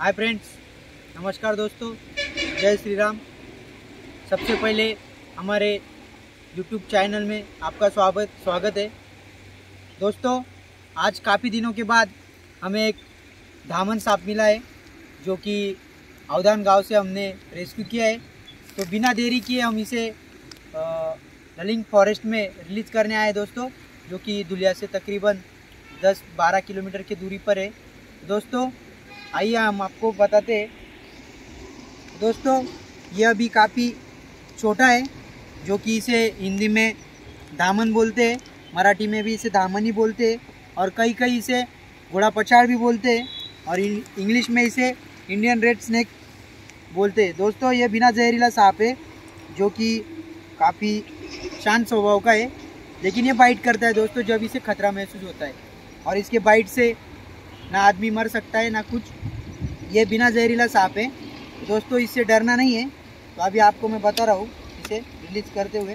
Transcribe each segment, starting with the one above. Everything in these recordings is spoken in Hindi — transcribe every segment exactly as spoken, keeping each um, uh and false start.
हाय फ्रेंड्स, नमस्कार दोस्तों, जय श्री राम। सबसे पहले हमारे यूट्यूब चैनल में आपका स्वागत स्वागत है। दोस्तों, आज काफ़ी दिनों के बाद हमें एक धामन सांप मिला है, जो कि अवधान गांव से हमने रेस्क्यू किया है। तो बिना देरी किए हम इसे ललिंग फॉरेस्ट में रिलीज़ करने आए दोस्तों, जो कि दुलिया से तकरीबन दस बारह किलोमीटर की दूरी पर है। दोस्तों, आइए हम आपको बताते हैं। दोस्तों, यह अभी काफ़ी छोटा है, जो कि इसे हिंदी में धामन बोलते हैं, मराठी में भी इसे धामन ही बोलते हैं, और कई कई इसे घोड़ा पछाड़ भी बोलते हैं, और इंग्लिश में इसे इंडियन रेड स्नेक बोलते हैं। दोस्तों, यह बिना जहरीला सांप है, जो कि काफ़ी शांत स्वभाव का है, लेकिन ये बाइट करता है दोस्तों जब इसे खतरा महसूस होता है, और इसके बाइट से ना आदमी मर सकता है ना कुछ। ये बिना जहरीला सांप है दोस्तों, इससे डरना नहीं है। तो अभी आपको मैं बता रहा हूँ इसे रिलीज करते हुए।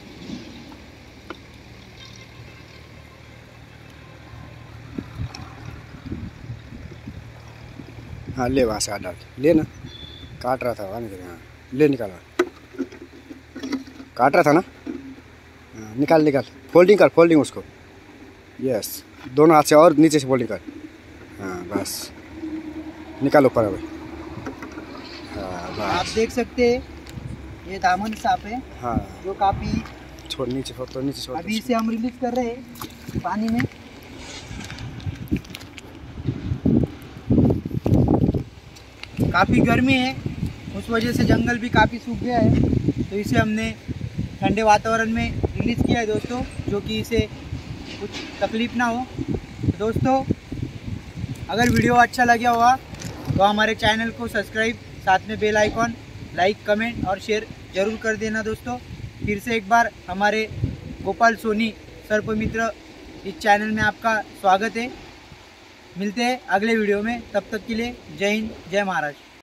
हाँ, ले वहाँ से हाथ डाल ले ना, काट रहा था वहाँ निकल। हाँ, ले निकाल, काट रहा था ना। हाँ, निकाल निकाल, फोल्डिंग कर, फोल्डिंग उसको। यस, दोनों हाथ से और नीचे से फोल्डिंग कर। हाँ बस, निकाल ऊपर अब। हाँ बस, आप देख सकते हैं ये दामन सांप है। हाँ, जो काफ़ी छोड़ नीचे छोड़, तो नीचे छोड़। अभी इसे हम रिलीज कर रहे हैं पानी में। काफ़ी गर्मी है, उस वजह से जंगल भी काफ़ी सूख गया है, तो इसे हमने ठंडे वातावरण में रिलीज़ किया है दोस्तों, जो कि इसे कुछ तकलीफ़ ना हो। तो दोस्तों, अगर वीडियो अच्छा लगा हुआ तो हमारे चैनल को सब्सक्राइब, साथ में बेल आइकॉन, लाइक, कमेंट और शेयर ज़रूर कर देना दोस्तों। फिर से एक बार हमारे गोपाल सोनी सर्पमित्र इस चैनल में आपका स्वागत है। मिलते हैं अगले वीडियो में, तब तक के लिए जय हिंद, जय महाराष्ट्र।